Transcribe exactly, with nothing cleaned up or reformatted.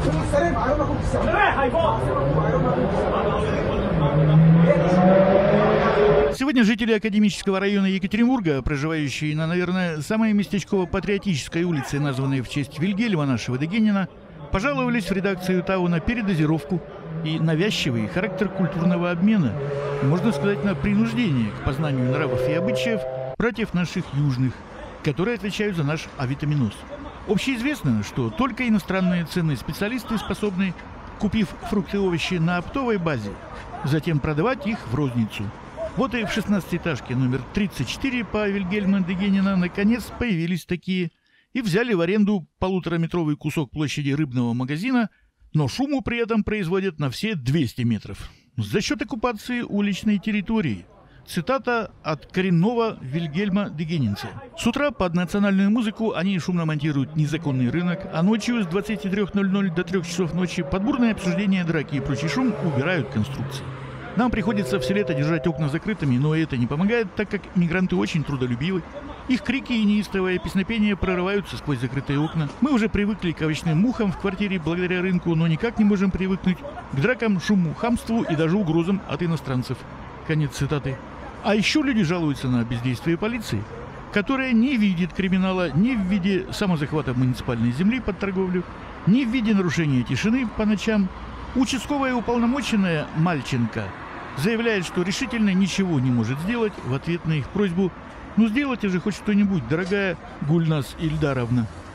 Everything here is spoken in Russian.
Сегодня жители академического района Екатеринбурга, проживающие на, наверное, самой местечково-патриотической улице, названной в честь Вильгельма нашего Дегенина, пожаловались в редакцию ТАУ на передозировку и навязчивый характер культурного обмена, можно сказать, на принуждение к познанию нравов и обычаев братьев наших южных, которые отвечают за наш авитаминоз. Общеизвестно, что только иностранные ценные специалисты способны, купив фрукты и овощи на оптовой базе, затем продавать их в розницу. Вот и в шестнадцатиэтажке номер тридцать четыре по Вильгельма Дегенина наконец появились такие и взяли в аренду полутораметровый кусок площади рыбного магазина, но шуму при этом производят на все двести метров. За счет оккупации уличной территории. Цитата от коренного Вильгельма Дегенинца. С утра под национальную музыку они шумно монтируют незаконный рынок, а ночью с двадцати трёх ноль-ноль до трёх часов ночи под бурное обсуждение, драки и прочий шум убирают конструкции. Нам приходится все лето держать окна закрытыми, но это не помогает, так как мигранты очень трудолюбивы. Их крики и неистовое песнопение прорываются сквозь закрытые окна. Мы уже привыкли к овощным мухам в квартире благодаря рынку, но никак не можем привыкнуть к дракам, шуму, хамству и даже угрозам от иностранцев. Конец цитаты. А еще люди жалуются на бездействие полиции, которая не видит криминала ни в виде самозахвата муниципальной земли под торговлю, ни в виде нарушения тишины по ночам. Участковая уполномоченная Мальченко заявляет, что решительно ничего не может сделать в ответ на их просьбу: «Ну сделайте же хоть что-нибудь, дорогая Гульнас Ильдаровна».